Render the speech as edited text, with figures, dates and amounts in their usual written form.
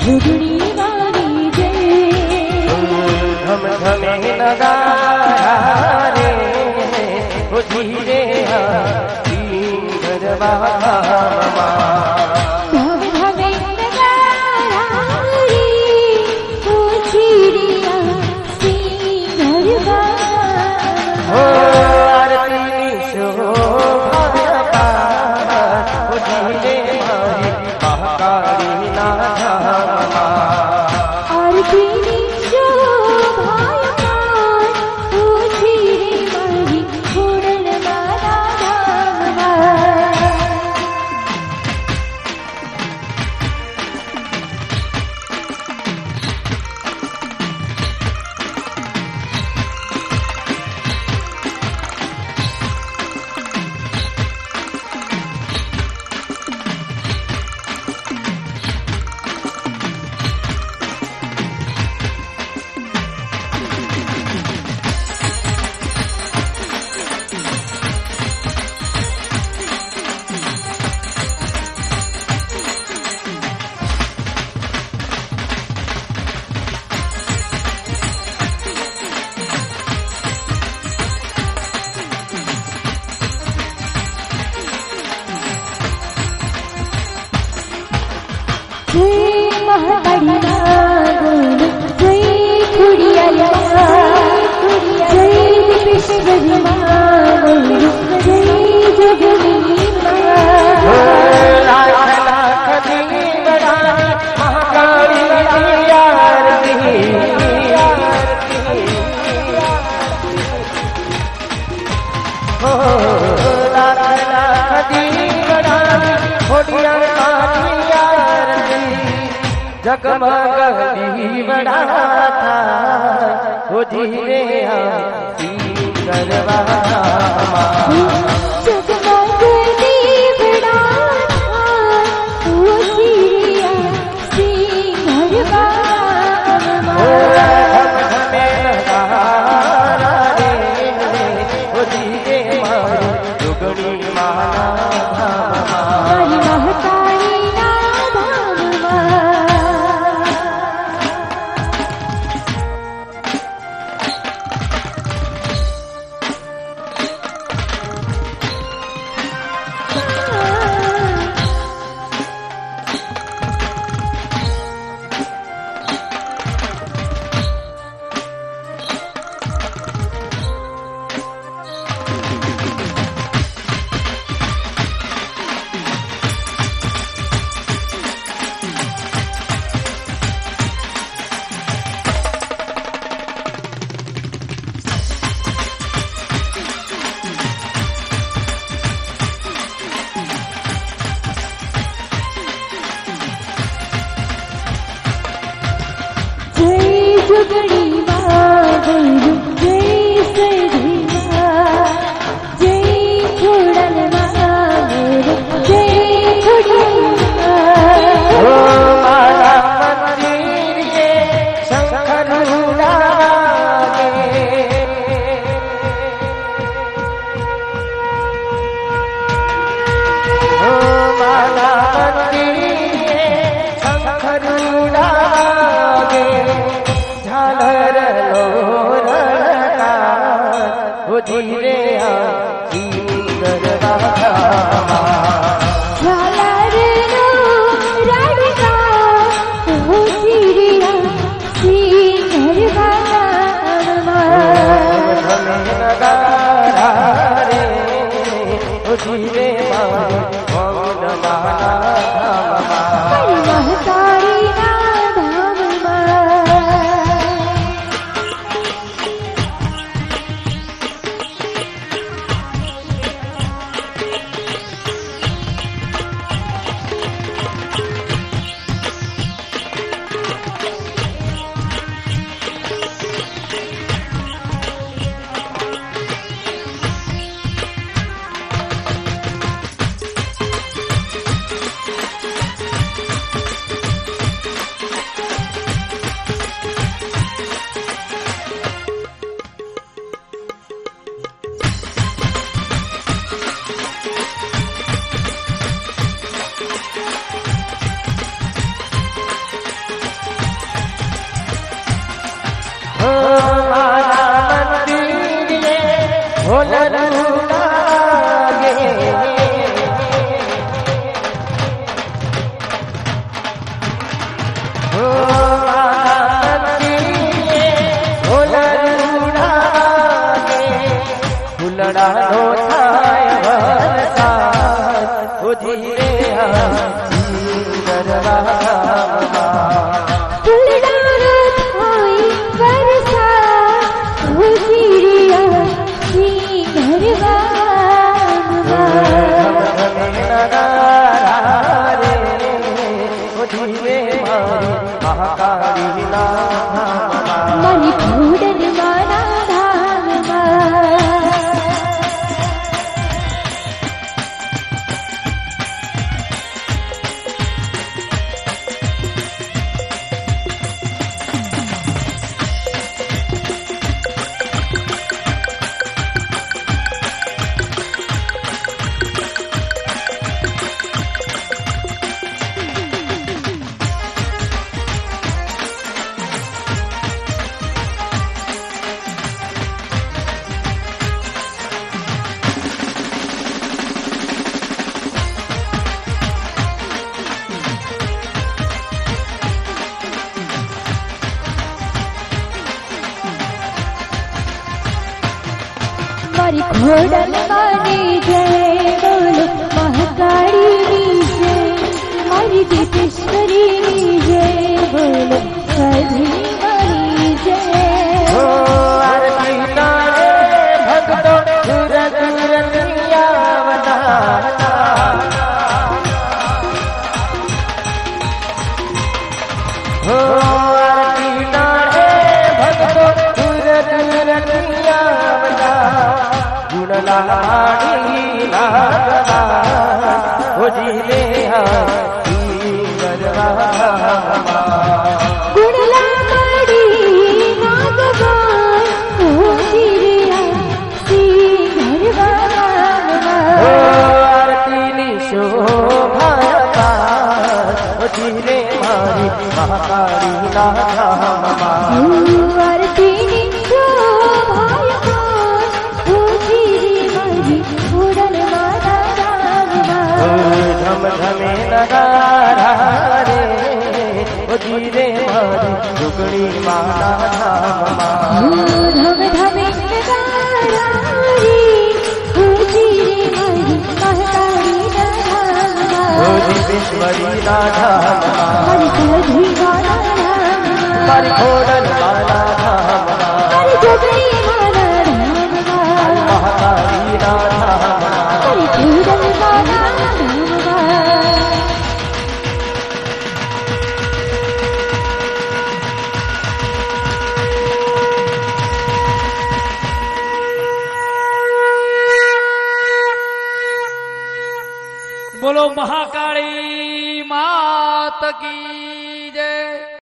जुगनी वाली जय धम धमे नगारा रे वो धीरे गरबा जगमग दीवड़ा था वो धीरे गरबा जगमग दीवड़ा था वो धीरे गरबा वो धीरे जुगनी माना झाल हो फुलड़ा नो थाय वरसाद हो धीरे मारी घोड़न मारी जय बोलो महाकाली जय मारी दीपेश्वरी जय बोलो कधी मारी जय हो आरती तारे भक्तों दूर दूर दुनिया वदाना हो आरती तारे भक्तों दूर दूर दुनिया गुणलाड़ी लागला हो जीले गुणलाड़ी नागवा हो जीरिया हो आरती शोभा हो जीले मारी महाकाली नागमा आरती शोभा धम धमे नगारा रे ओ जीरे मारी दुगड़ी माला धामा धम धमे नगारा रे ओ जीरे मारी महाकाली धामा ओ दीपेश्वरी धामा हरि कधी माला धामा हरि घोड़न माला धामा हरि जोगरी माला धामा महाकाली धामा हरि घोड़न माला बोलो महाकाली मात की जय।